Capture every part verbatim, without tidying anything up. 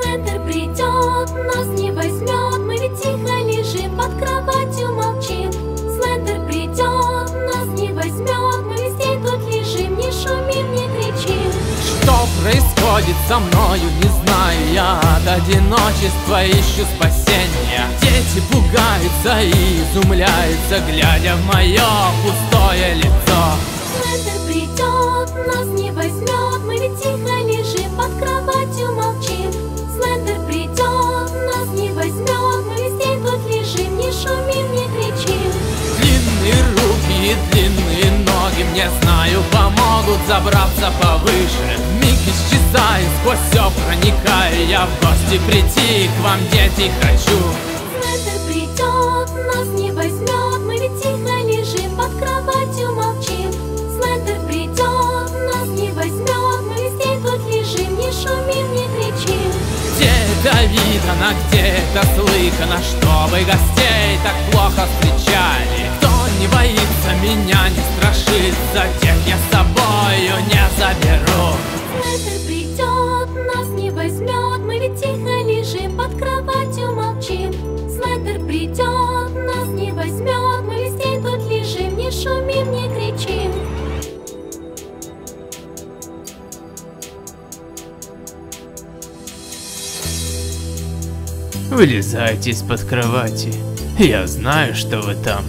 Слендер придет, нас не возьмет, мы ведь тихо лежим, под кроватью молчим. Слендер придет, нас не возьмет, мы везде тут лежим, не шумим, не кричим. Что происходит со мною, не знаю я, от одиночества ищу спасения. Дети пугаются и изумляются, глядя в мое пустое лицо. Слендер придет, нас не возьмет, мы ведь тихо лежим, под кроватью молчим. Слендер придет, нас не возьмет, мы везде тут лежим, не шумим, не кричим. Длинные руки и длинные ноги мне, знаю, помогут забраться повыше. Миг исчезаю, сквозь все проникаю, я в гости прийти к вам, дети, хочу. Слендер придет, нас не возьмет, мы ведь тихо лежим, под кроватью молчим. Слендер придет, нас не возьмет, мы везде тут лежим, не шумим, не кричим. Где это видано, где это слыхано, чтобы гостей так плохо встречали? Кто не боится меня, не страшится, тех я с собою не заберу. Слендер придет, нас не возьмет, мы ведь тихо лежим, под кроватью молчим. Слендер придет, нас не возьмет, мы везде тут лежим, не шумим, не кричим. Вылезайте из-под кровати, я знаю, что вы там.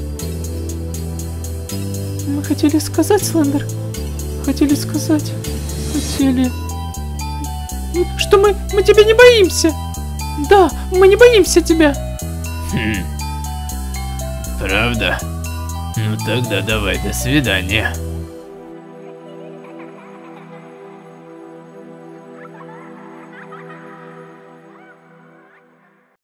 Мы хотели сказать, Слендер, хотели сказать, хотели, что мы, мы тебя не боимся. Да, мы не боимся тебя. Хм. Правда? Ну тогда давай, до свидания.